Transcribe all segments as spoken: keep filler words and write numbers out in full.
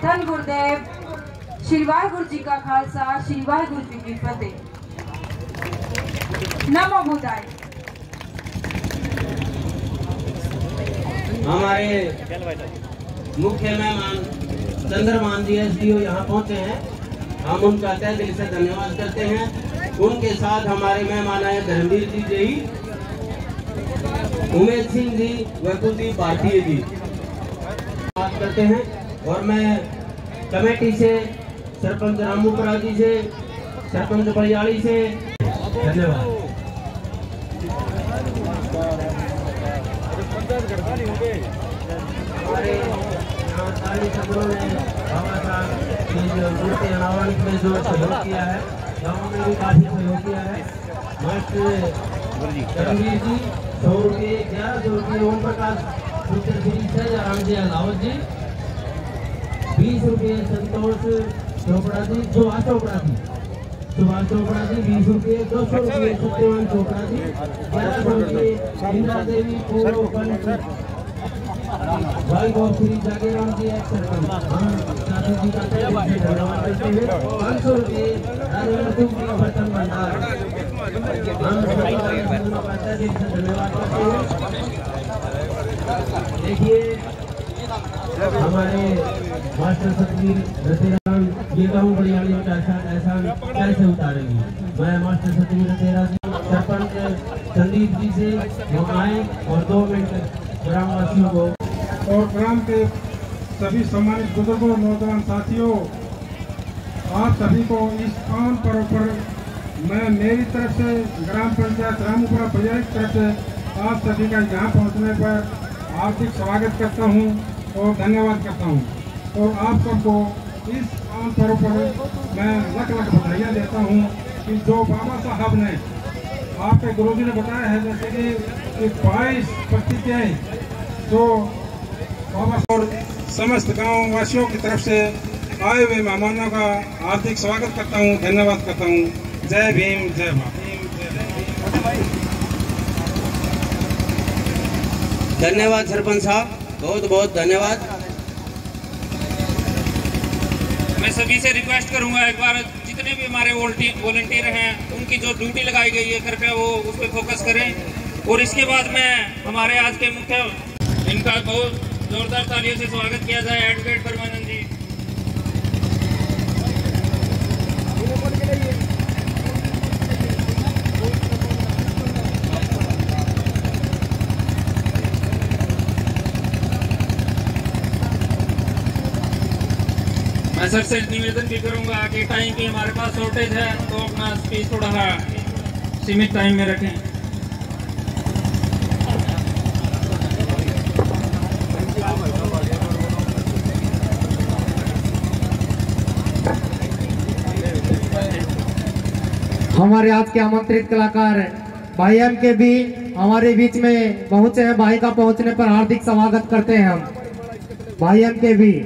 धन गुरुदेव श्री वाहिगुरु जी का खालसा श्री वाहिगुरु जी की फतेह। नमो बुद्धाय। हमारे मुख्य मेहमान चंद्रमान जी एस डी ओ यहाँ पहुँचे हैं, हम उनका तहे दिल से धन्यवाद करते हैं। उनके साथ हमारे मेहमान आए धर्मवीर जी जी, उमेश सिंह जी व कुलदीप भारतीय जी बात करते हैं। और मैं कमेटी से सरपंच रामूपुरा जी से, सरपंच बलियाड़ी से धन्यवाद। हमारे यहाँ सारे छात्रों ने बाबा साहब की जो मूर्ति अनावरण में जो सहयोग किया है, गाँव में भी काफी सहयोग किया है। मास्टर धर्मवीर जी सौ रुपये, ग्यारह सौ रुपये, ओम प्रकाश पुत्र श्री सहजाराम जी अलावत जी बीस रुपये, संतोष चोपड़ा जी, सुभाष चोपड़ा जी सुभाष चोपड़ा जी बीस रुपये, दो सौ रुपये सत्यवान चोपड़ा जी, ग्यारह सौ रुपये इंदिरा देवी पूर्व भाई बहुत श्री जागेराम जी एक सरपंच, हम साथी जी का धन्यवाद करते हैं। पाँच सौ रुपये बर्तन भंडार, हम धन्यवाद करते हैं। देखिए हमारे मास्टर सतवीर रतेराम ये गाँव बलियाड़ी का ऐसा कैसे उतारेंगे। मैं मास्टर सतवीर रतेरा जी सरपंच संदीप जी से वो आए और दो मिनट ग्रामवासियों को और ग्राम के सभी सम्मानित बुजुर्गों, नौजवान साथियों, आप सभी को इस पावन पर्व पर मैं मेरी तरफ से ग्राम पंचायत रामूपुरा बलियाड़ी की तरफ से आप सभी का यहाँ पहुँचने पर हार्दिक स्वागत करता हूँ और धन्यवाद करता हूँ। और आप सबको इस पावन पर्व पर मैं लख लख बधाइयाँ देता हूँ कि जो बाबा साहब ने आपके गुरुजी ने बताया है, जैसे कि बाईस प्रतिज्ञाएं जो बाबा और समस्त गाँव वासियों की तरफ से आए हुए मेहमानों का हार्दिक स्वागत करता हूँ, धन्यवाद करता हूँ। जय भीम, जय भीम। धन्यवाद सरपंच साहब, बहुत बहुत धन्यवाद। मैं सभी से रिक्वेस्ट करूंगा, एक बार जितने भी हमारे वॉलंटियर हैं उनकी जो ड्यूटी लगाई गई है कृपया वो उस पर फोकस करें। और इसके बाद में हमारे आज के मुख्य, इनका बहुत जोरदार तालियों से स्वागत किया जाए एडवोकेट परमानंद जी। मैं सर से निवेदन भी करूंगा कि टाइम की हमारे पास शॉर्टेज है तो अपना स्पीच थोड़ा सीमित टाइम में रखें। हमारे आज के आमंत्रित कलाकार भाई एम के भी हमारे बीच में पहुंचे हैं। भाई का पहुंचने पर हार्दिक स्वागत करते हैं हम भाई एम के भी।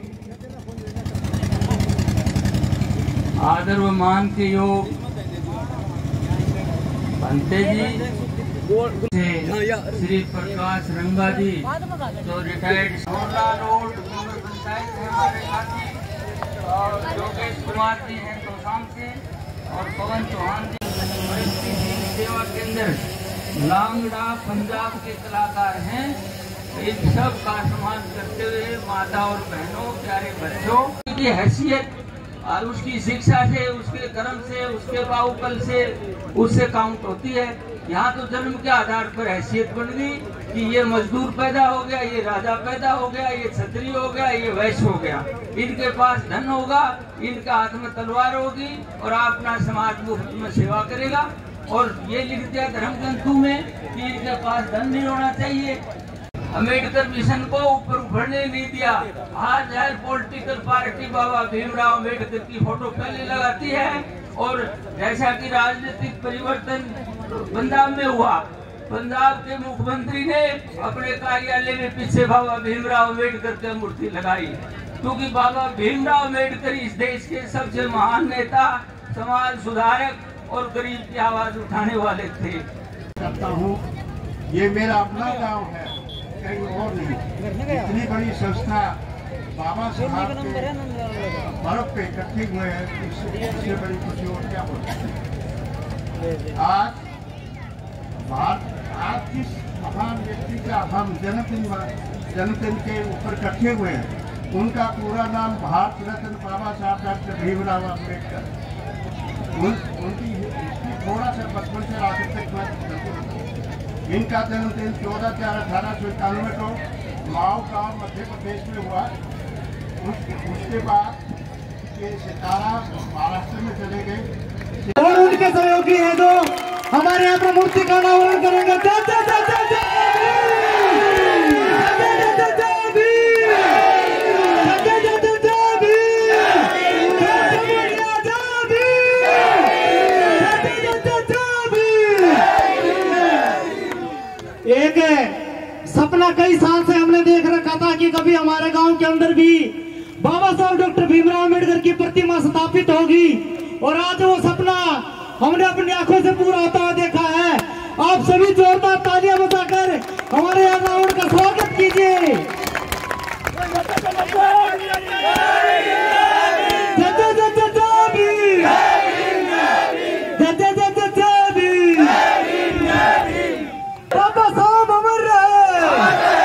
आदर व मान के योग भंते जी श्री प्रकाश रंगा जी जो रिटायर्ड सोलह रोड पंचायत है हमारे साथी, और योगेश कुमार जी हैं तोशाम से, और पवन चौहान जी सेवा केंद्र लांगड़ा पंजाब के कलाकार हैं। इन सब का सम्मान करते हुए माता और बहनों, प्यारे बच्चों की हैसियत और उसकी शिक्षा से, उसके कर्म से, उसके बाहुबल से उससे काउंट होती है। यहाँ तो जन्म के आधार पर हैसियत बन गई कि ये मजदूर पैदा हो गया, ये राजा पैदा हो गया, ये क्षत्रिय हो गया, ये वैश्य हो गया। इनके पास धन होगा, इनका हाथ में तलवार होगी और अपना समाज मुफ्त में सेवा करेगा। और ये लिख दिया धर्म ग्रंथों में कि इनके पास धन नहीं होना चाहिए। अम्बेडकर मिशन को ऊपर उभरने नहीं दिया। आज हर पॉलिटिकल पार्टी बाबा भीमराव अम्बेडकर की फोटो पहले लगाती है, और जैसा कि राजनीतिक परिवर्तन पंजाब में हुआ, पंजाब के मुख्यमंत्री ने अपने कार्यालय में पीछे बाबा भीमराव अम्बेडकर की मूर्ति लगाई, क्योंकि बाबा भीमराव अम्बेडकर इस देश के सबसे महान नेता, समाज सुधारक और गरीब की आवाज उठाने वाले थे। करता हूँ, ये मेरा अपना गांव है, कहीं और नहीं। इतनी बड़ी संस्था बाबा साहब के बर्फ पे इकट्ठे हुए हैं, इससे बड़ी खुशी और क्या हो सकती है। आज भारत आज किस महान व्यक्ति का हम जन्मदिन जन्मदिन के ऊपर इकट्ठे हुए हैं, उनका पूरा नाम भारत रत्न बाबा साहब डॉक्टर भीमराव अम्बेडकर। उन, उनकी हिस्ट्री थोड़ा सा बचपन से आखिर तक। इनका जन्मदिन चौदह चार अठारह सौ इक्यानवे को माओ गाँव मध्य प्रदेश में हुआ। उस, उसके बाद ये सितारा महाराष्ट्र में चले गए और उनके सहयोगी हैं जो हमारे यहाँ पर मूर्ति का अनावरण करेंगे। एक सपना कई साल से हमने देख रखा था कि कभी हमारे गांव के अंदर भी बाबा साहब डॉक्टर भीमराव अम्बेडकर की प्रतिमा स्थापित होगी, और आज वो सपना हमने अपनी आंखों से पूरा होता हुआ देखा है। आप सभी जोरदार तालियां बजाकर हमारे यहाँ रावण का स्वागत कीजिए। बाबा साहब अमर रहे।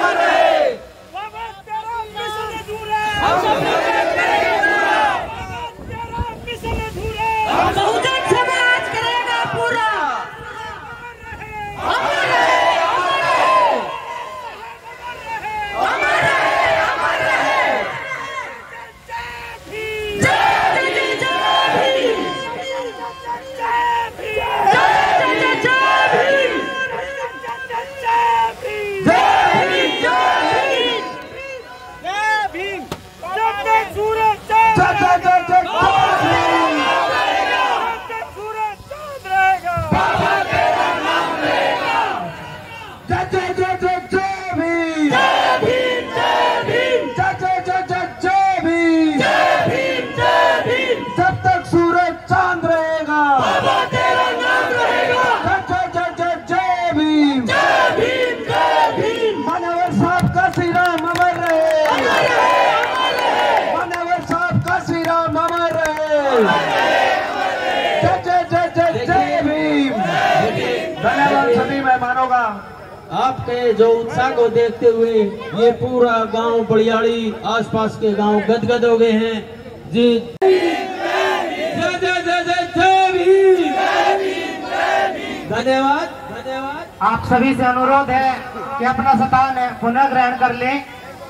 धन्यवाद सभी मेहमानों का। आपके जो उत्साह को देखते हुए ये पूरा गांव बड़ियाली आसपास के गांव गदगद हो गए हैं जी। जय जय जय जय जय भीम। धन्यवाद धन्यवाद। आप सभी से अनुरोध है कि अपना स्थान पुनः ग्रहण कर लें।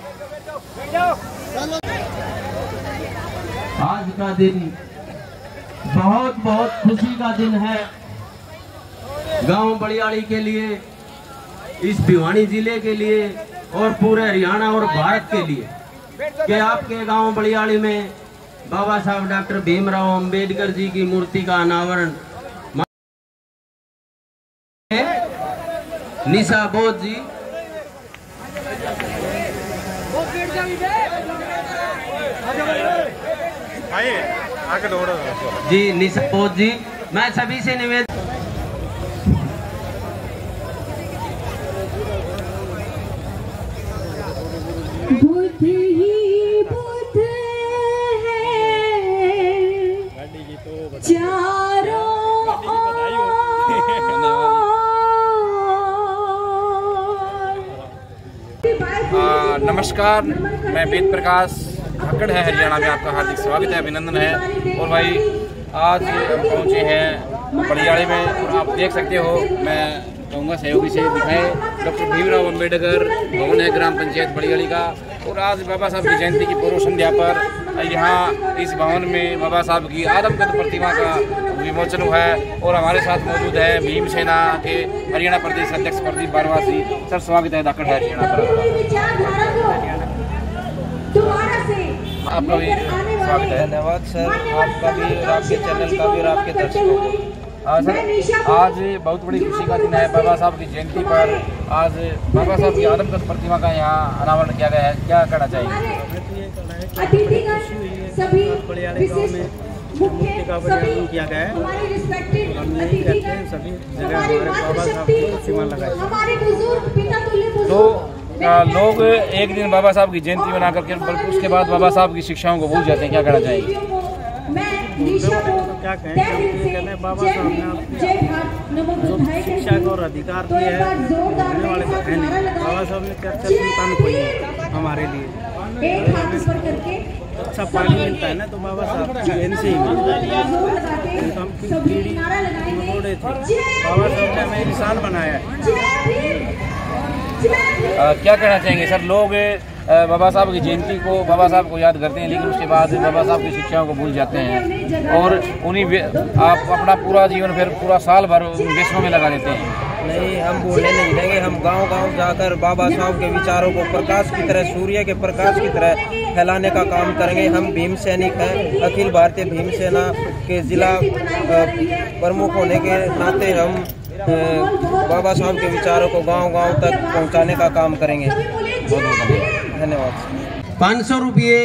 आज का दिन बहुत बहुत खुशी का दिन है गांव बड़ियाली के लिए, इस भिवानी जिले के लिए और पूरे हरियाणा और भारत के लिए कि आपके गांव बड़ियाली में बाबा साहब डॉक्टर भीमराव अंबेडकर जी की मूर्ति का अनावरण निशा बोध जी जी निशा बोध जी मैं सभी से निवेदन बुद्ध ही बुद्ध है चारों आ, नमस्कार, मैं वेद प्रकाश धाकड़ है हरियाणा में आपका हार्दिक स्वागत है, अभिनंदन है। और भाई आज हम पहुंचे हैं बड़ियाली में और आप देख सकते हो, मैं कहूँगा सहयोगी से दिखाए डॉक्टर भीमराव अम्बेडकर भवन है ग्राम पंचायत बड़ियाली का। और आज बाबा साहब की जयंती की पूर्व संध्या पर यहाँ इस भवन में बाबा साहब की आदमकद प्रतिमा का विमोचन हुआ है। और हमारे साथ मौजूद है भीम सेना के हरियाणा प्रदेश अध्यक्ष प्रदीप बारवासी। सर स्वागत है धाकड़ है हरियाणा पर। आपका भी स्वागत है। धन्यवाद सर, आपका भी और आपके चैनल का भी और आपके दर्शकों को। हाँ सर, आज बहुत बड़ी खुशी का दिन है बाबा साहब की जयंती पर। आज बाबा साहब की आदमकद प्रतिमा का यहाँ अनावरण किया गया है, क्या कहना चाहिए? सभी किया गया है, हम यही कहते हैं सभी जगह हमारे बाबा साहब को सीमा लगाए। तो लोग एक दिन बाबा साहब की जयंती मना करके उसके बाद बाबा साहब की शिक्षाओं को भूल जाते हैं, क्या कहना चाहेंगे? क्या कहें, बाबा साहब ने जो शिक्षा को और अधिकार दिए है होने वाले तो है नहीं। बाबा साहब ने चर्चा संतान खोई है हमारे लिए। अच्छा पानी मिलता है ना तो बाबा साहब की देन से ही मिलता है। तो हम कीड़ी मकोड़े थे, बाबा साहब ने हमें इंसान बनाया है। आ, क्या कहना चाहेंगे सर? लोग आ, बाबा साहब की जयंती को बाबा साहब को याद करते हैं, लेकिन उसके बाद बाबा साहब की शिक्षाओं को भूल जाते हैं और उन्हीं आप अपना पूरा जीवन फिर पूरा साल भर व्यसनों में लगा देते हैं। नहीं, हम बोलने नहीं देंगे। हम गांव-गांव जाकर बाबा साहब के विचारों को प्रकाश की तरह, सूर्य के प्रकाश की तरह फैलाने का काम करेंगे। हम भीम सैनिक हैं, अखिल भारतीय भीम सेना के जिला प्रमुख होने के नाते हम बाबा साहब के विचारों को गांव-गांव तक पहुंचाने का काम करेंगे। बहुत बहुत धन्यवाद। पाँच सौ रुपये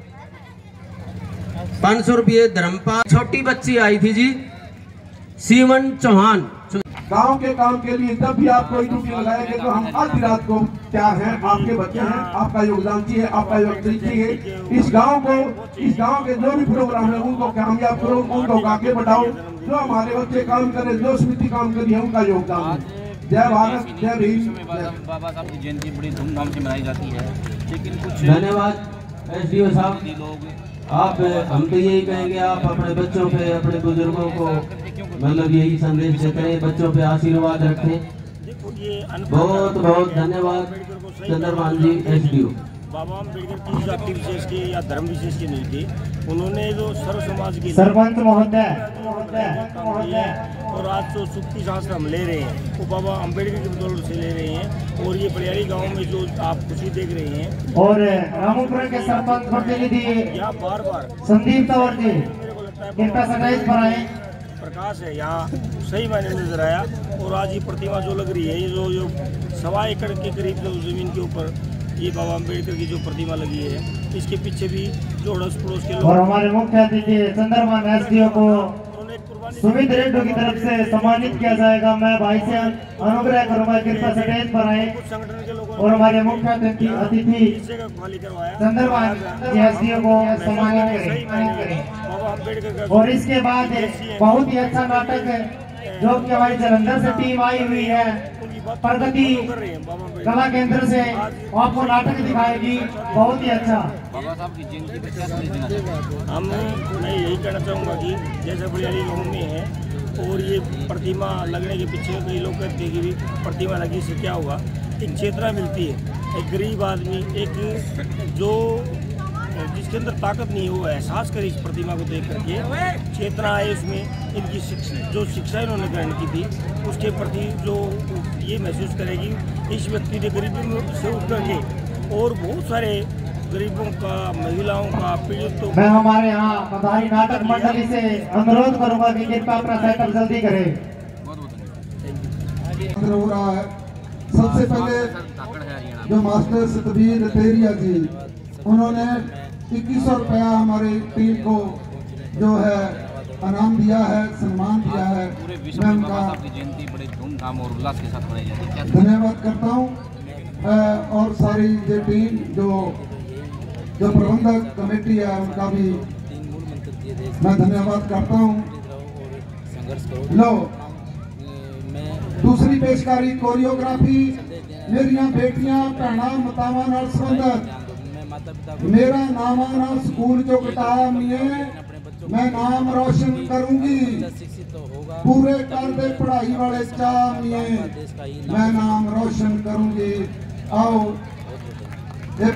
पाँच सौ रुपये धर्मपाल। छोटी बच्ची आई थी जी, सीवन चौहान। गांव के काम के लिए जब भी आप कोई ड्यूटी लगाएंगे तो हम आधी रात को क्या है, आपके बच्चे हैं, आपका योगदान चाहिए, आपका योगदान चाहिए। इस गांव को, इस गांव के जो भी प्रोग्राम है उनको कामयाब करो, उनको आगे बढ़ाओ। जो हमारे बच्चे काम करे, जो समिति काम करी है, उनका योगदान। जय भारत, जय भीम। बाबा साहब की जयंती बड़ी धूमधाम से मनाई जाती है, लेकिन कुछ धन्यवाद एस डी ओ साहब। आप हम तो यही कहेंगे, आप अपने बच्चों पे, अपने बुजुर्गों को मतलब यही संदेश देते हैं, बच्चों पे आशीर्वाद रखें। बहुत बहुत धन्यवाद Chandraman ji S D O. Baba Ambedkar की जाति विशेष के या धर्म विशेष के नहीं थे, उन्होंने जो सर्व समाज के सरपंच महोदय और आज जो सुख की सांस हम ले रहे हैं वो बाबा अम्बेडकर की बदौलत से ले रहे हैं। और ये बलियाली गांव में जो आप खुशी देख रहे हैं, और रामपुर के सरपंच प्रतिनिधि यहाँ बार बार संदीप तंवर जी कृपया सटाइस पर आए। प्रकाश है यहाँ सही मायने में नजर आया। और आज ये प्रतिमा जो लग रही है, ये जो जो सवा एकड़ के करीब जो जमीन के ऊपर ये बाबा अम्बेडकर की जो प्रतिमा लगी है, इसके पीछे भी जो अड़ोस पड़ोस के लोग और हमारे मुख्य अतिथि चंद्रमान एस डी ओ को सुमित रेड्डी की तरफ से सम्मानित किया जाएगा। मैं भाई से अनुग्रह करूंगा, कृपया स्टेज पर आए। और हमारे मुख्य अतिथि चंद्रमान एस डी ओ को सम्मानित करें। और इसके बाद बहुत ही अच्छा नाटक है जो कि हमारी जलंधर से टीम आई हुई है, प्रगति कला केंद्र से आपको नाटक दिखाएगी, बहुत ही अच्छा। बाबा साहब की जयंती पे क्या संदेश देना चाहेंगे? हम मैं यही कहना चाहूँगा कि जैसे बलियाली गाँव में है और ये प्रतिमा लगने के पीछे कई लोग कहते हैं कि प्रतिमा लगी से क्या हुआ, एक चेतना मिलती है। एक गरीब आदमी, एक जो जिसके अंदर ताकत नहीं है, वो एहसास करे इस प्रतिमा को देख करके, चेतना आए उसमें। इनकी शिक्षा, जो शिक्षा इन्होंने ग्रहण की थी, उसके प्रति जो ये महसूस करेगी इस व्यक्ति ने गरीबी से उठ करके और बहुत सारे गरीबों का, महिलाओं का, पीड़ितों मैं हमारे यहाँ पधारी नाटक मंडली से अनुरोध करूंगा कि कृपया अपना सेटअप जल्दी करें। हो रहा है। सबसे पहले जो मास्टर सतबीर लतेरिया जी, उन्होंने इक्कीस सौ रुपया हमारी टीम को जो है इनाम दिया है, सम्मान दिया है। मैं उनका बड़े धूमधाम और उल्लास के साथ मनाई जाती है, धन्यवाद करता हूँ। और सारी जो टीम, जो जो प्रबंधक कमेटी है, उनका भी मैं धन्यवाद करता हूँ। लो दूसरी पेशकारी कोरियोग्राफी मेरिया बेटियां भैना मतावां नाल संबंधित मेरा नामाना स्कूल जो कटाया मिये मैं नाम रोशन करूंगी पूरे कर दे पढ़ाई वाले चाह मिये मैं नाम रोशन करूंगी। आओ ये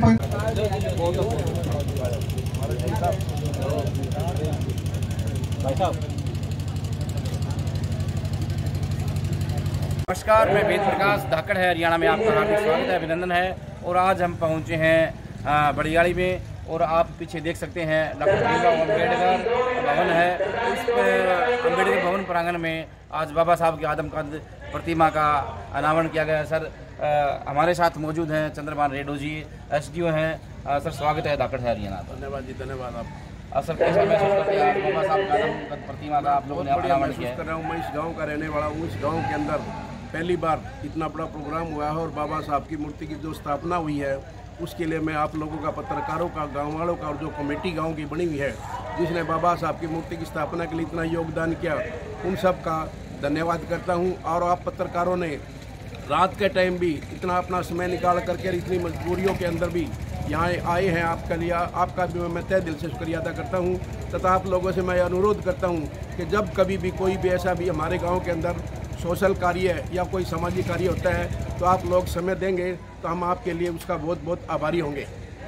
नमस्कार, मैं वेद प्रकाश धाकड़ है हरियाणा में आपका हार्दिक स्वागत है, अभिनंदन है। और आज हम पहुंचे हैं बड़ियाली में और आप पीछे देख सकते हैं डॉक्टर भीमराव अम्बेडकर भवन है। इस अम्बेडकर भवन प्रांगण में आज बाबा साहब की आदमकद प्रतिमा का अनावरण किया गया है। सर आ, हमारे साथ मौजूद हैं Chandraman Reddy ji, S D O हैं। आ, सर स्वागत है धाकड़ है हरियाणा। धन्यवाद जी, धन्यवाद। आप सर कैसा महसूस करते हैं बाबा साहब का आदमकद प्रतिमा का आप लोगों ने अनावरण किया है? कर रहा हूँ, मैं इस गाँव का रहने वाला हूँ। इस गाँव के अंदर पहली बार इतना बड़ा प्रोग्राम हुआ है और बाबा साहब की मूर्ति की जो स्थापना हुई है उसके लिए मैं आप लोगों का, पत्रकारों का, गाँव वालों का और जो कमेटी गाँव की बनी हुई है जिसने बाबा साहब की मूर्ति की स्थापना के लिए इतना योगदान किया, उन सब का धन्यवाद करता हूँ। और आप पत्रकारों ने रात के टाइम भी इतना अपना समय निकाल करके इतनी मजबूरियों के अंदर भी यहाँ आए हैं, आपका लिया आपका भी मैं तहे दिल से शुक्रिया अदा करता हूँ। तथा आप लोगों से मैं अनुरोध करता हूँ कि जब कभी भी कोई भी ऐसा भी हमारे गांव के अंदर सोशल कार्य या कोई सामाजिक कार्य होता है तो आप लोग समय देंगे तो हम आपके लिए उसका बहुत बहुत आभारी होंगे।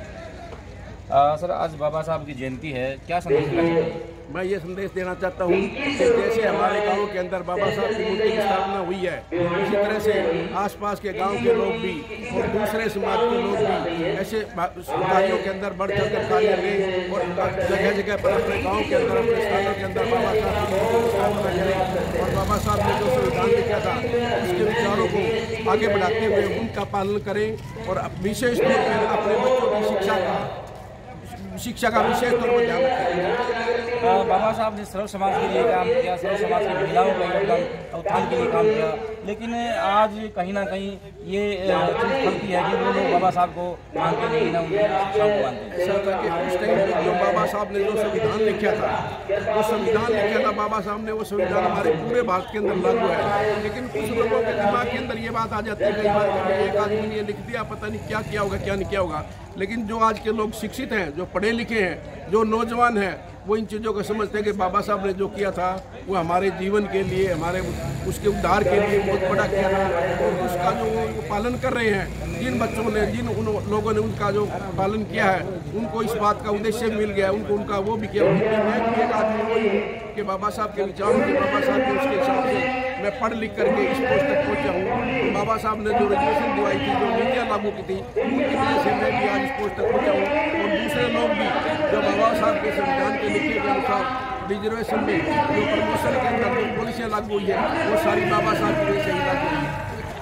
आ, सर आज बाबा साहब की जयंती है, क्या संदेश देना चाहते हैं? मैं ये संदेश देना चाहता हूँ कि जैसे हमारे गांव के अंदर बाबा साहब की मूर्ति की स्थापना हुई है, इसी तरह से आसपास के गांव के लोग भी और दूसरे समाज के लोग भी ऐसे कार्यों के अंदर बढ़ चढ़ कर कार्य लें और जगह जगह पर अपने गाँव के अंदर, अपने स्थानों के अंदर बाबा साहब की मूर्ति की स्थापना करें और बाबा साहब ने जो संविधान लिखा था उसके विचारों को आगे बढ़ाते हुए उनका पालन करें और विशेष तौर पर अपने बच्चों की शिक्षा का शिक्षा का विशेष तौर पर ध्यान रखें। बाबा साहब ने सर्व समाज के लिए काम किया, सर्व समाज की महिलाओं का योगदान उत्थान के लिए काम किया, लेकिन आज कहीं ना कहीं ये चीज़ फलती है कि वो लोग बाबा साहब को मानते नहीं, ना उनकी शिक्षाओं को मानते। उस टाइम जो बाबा साहब ने जो संविधान लिखा था, वो संविधान लिखा था बाबा साहब ने, वो संविधान हमारे पूरे भारत के अंदर लागू है। लेकिन कुछ लोगों के दिमाग के अंदर ये बात आ जाती है कई बार, एक आदमी ने लिख दिया, पता नहीं क्या किया होगा क्या नहीं किया होगा। लेकिन जो आज के लोग शिक्षित हैं, जो पढ़े लिखे हैं, जो नौजवान हैं, वो इन चीज़ों को समझते हैं कि बाबा साहब ने जो किया था वो हमारे जीवन के लिए, हमारे उसके उद्धार के लिए बहुत बड़ा किया था और उसका जो वो पालन कर रहे हैं। जिन बच्चों ने, जिन उन लोगों ने उनका जो पालन किया है, उनको इस बात का उद्देश्य मिल गया, उनको उनका वो भी किया। मैं भी एक आदमी वही हूँ कि बाबा साहब के विचारों के, बाबा साहब के उसके हिसाब से मैं पढ़ लिख करके इस पोस्ट तक पहुँचा हूँ। बाबा साहब ने जो रेजुलेशन दिवाई थी, जो नीतियाँ लागू की थी, उनकी वजह से मैं भी आज इस पोस्ट तक पहुँचा हूँ। और दूसरे लोग भी जो बाबा साहब के संविधान के लिखे के अनुसार रिजर्वेशन में जो प्रमोशन के अंदर जो पॉलिसियाँ लागू हुई है, वो सारी बाबा साहब की वजह से ही लागू हुई है।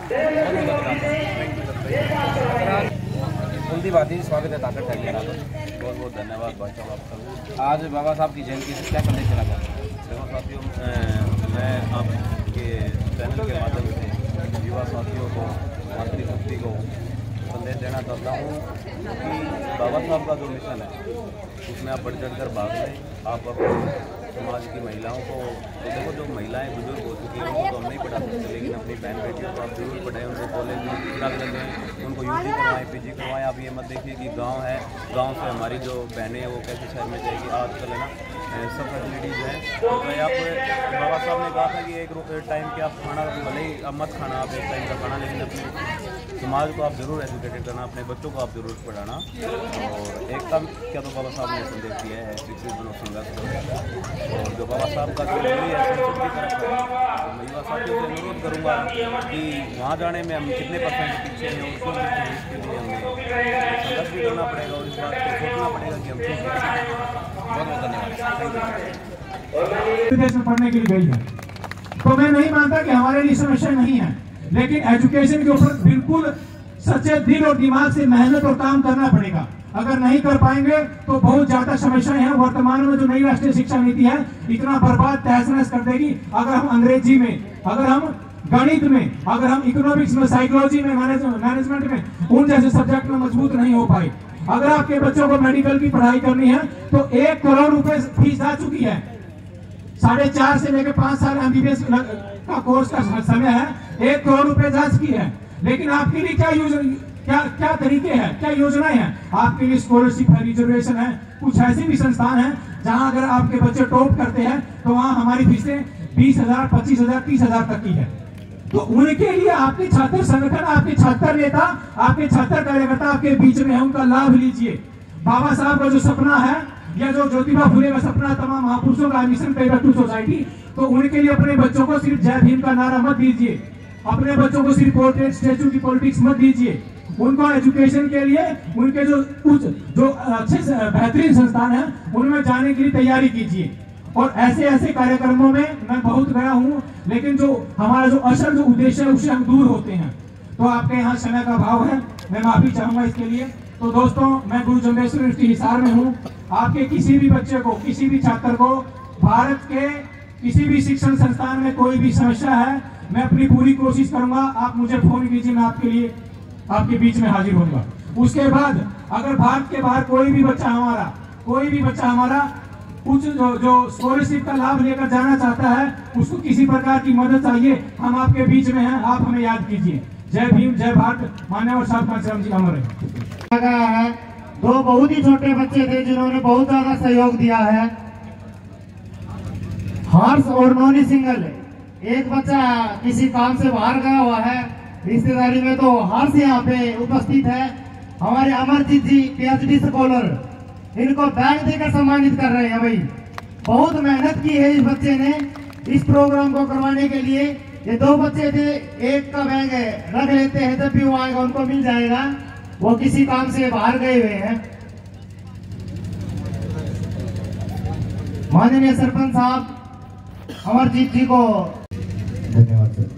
कुलदीप आदि स्वागत है ताकत हरियाणा पर। बहुत बहुत धन्यवाद भाई साहब आपका। आज बाबा साहब की जयंती से क्या संदेश देना चाहते हैं? देखो साथियों, मैं आपके चैनल के माध्यम से युवा साथियों को, मातृशक्ति को संदेश देना चाहता हूँ कि बाबा साहब का जो मिशन है उसमें आप बढ़ चढ़ कर भाग लें। आप अपने समाज की महिलाओं को, तो देखो जो महिलाएं बुजुर्ग हो चुकी हैं उनको तो हम नहीं पढ़ा सकते, लेकिन अपनी बहन बेटियों को आप जरूर पढ़ाएं, उनको कॉलेज में दाखिला दें, उनको यूजी करवाएं, पीजी करवाएं। आप ये मत देखिए कि गांव है, गांव से हमारी जो बहनें हैं वो कैसे शहर में जाएगी। आजकल है ना सब फैसिलिटीज़ हैं। तो आप बाबा साहब ने कहा था कि एक टाइम के आप खाना भले ही आप मत खाना, आप एक टाइम का खाना, लेकिन अपने समाज को आप जरूर एजुकेटेड करना, अपने बच्चों को आप जरूर पढ़ाना। और एकता क्या तो बाबा साहब ने संदेश दिया है, शिक्षित बनो संघर्ष करो। और जो बाबा साहब का जो है संसद की तरफ है, तो मैं युवा साथियों से अनुरोध करूँगा कि वहाँ जाने में हम कितने परसेंट पीछे हैं, उसको इसके लिए हमें संघर्ष भी करना पड़ेगा और इस बात को सोचना पड़ेगा कि हम क्यों करें। बहुत बहुत धन्यवाद। विदेश में पढ़ने के लिए गई है, तो मैं नहीं मानता कि हमारे लिए समस्या नहीं है, लेकिन एजुकेशन के ऊपर बिल्कुल सच्चे दिल और दिमाग से मेहनत और काम करना पड़ेगा। अगर नहीं कर पाएंगे तो बहुत ज्यादा समस्याएं हैं। वर्तमान में जो नई राष्ट्रीय शिक्षा नीति है इतना बर्बाद तहस नहस कर देगी। अगर हम अंग्रेजी में, अगर हम गणित में, अगर हम इकोनॉमिक्स में, साइकोलॉजी में, मैनेजमेंट में, उन जैसे सब्जेक्ट में मजबूत नहीं हो पाए। अगर आपके बच्चों को मेडिकल की पढ़ाई करनी है तो एक करोड़ रुपए फीस आ चुकी है। साढ़े चार से लेकर पांच साल एमबीबीएस का कोर्स का समय है, एक करोड़ रुपए जा चुकी है। लेकिन आपके लिए क्या योजना, क्या क्या तरीके हैं, क्या योजनाएं हैं? आपके लिए स्कॉलरशिप है, रिजर्वेशन है, कुछ ऐसे भी संस्थान हैं जहां अगर आपके बच्चे टॉप करते हैं तो वहां हमारी फीसें बीस हजार, पच्चीस हजार, तीस हजार तक की है। तो उनके लिए आपके छात्र संगठन, आपके छात्र नेता, आपके छात्र कार्यकर्ता आपके बीच में है, उनका लाभ लीजिए। बाबा साहब का जो सपना है या जो ज्योतिबा फुले का सपना, तमाम महापुरुषों का मिशन पेपर टू सोसाइटी, तो उनके लिए अपने बच्चों को सिर्फ जय भीम का नारा मत दीजिए, अपने बच्चों को सिर्फ पोर्ट्रेट स्टैचू की पॉलिटिक्स मत दीजिए। उनको एजुकेशन के लिए उनके जो कुछ जो अच्छे बेहतरीन संस्थान है उनमें जाने के लिए तैयारी कीजिए। और ऐसे ऐसे कार्यक्रमों में मैं बहुत गया हूँ, लेकिन जो हमारा जो असल जो उद्देश्य है उससे हम दूर होते हैं। तो आपके यहाँ समय का भाव है, मैं माफी चाहूंगा इसके लिए। तो दोस्तों, मैं गुरु जम्बेश्वर यूनिवर्सिटी हिसार में हूँ। आपके किसी भी बच्चे को, किसी भी छात्र को भारत के किसी भी शिक्षण संस्थान में कोई भी समस्या है मैं अपनी पूरी कोशिश करूंगा, आप मुझे फोन कीजिए, मैं आपके लिए आपके बीच में हाजिर होऊंगा। उसके बाद अगर भारत के बाहर कोई भी बच्चा हमारा कोई भी बच्चा हमारा कुछ जो जो स्कॉलरशिप का लाभ लेकर जाना चाहता है, उसको किसी प्रकार की मदद चाहिए, हम आपके बीच में हैं, आप हमें याद कीजिए। जय भीम, जय भारत। मान्यवर साहब कांचीराम जी अमर है। दो बहुत ही छोटे बच्चे थे जिन्होंने बहुत ज्यादा सहयोग दिया है, हर्ष और नोनी सिंगल। एक बच्चा किसी काम से बाहर गया हुआ है रिश्तेदारी में, तो हर्ष यहाँ पे उपस्थित है। हमारे अमरजीत जी पीएचडी स्कॉलर, इनको बैग देकर सम्मानित कर रहे हैं। भाई बहुत मेहनत की है इस बच्चे ने इस प्रोग्राम को करवाने के लिए। ये दो बच्चे थे, एक का बैग रख लेते हैं, जब भी वो आएगा उनको मिल जाएगा, वो किसी काम से बाहर गए हुए हैं। माननीय सरपंच साहब अमरजीत जी को धन्यवाद सर।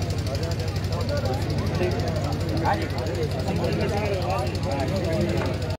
देखिए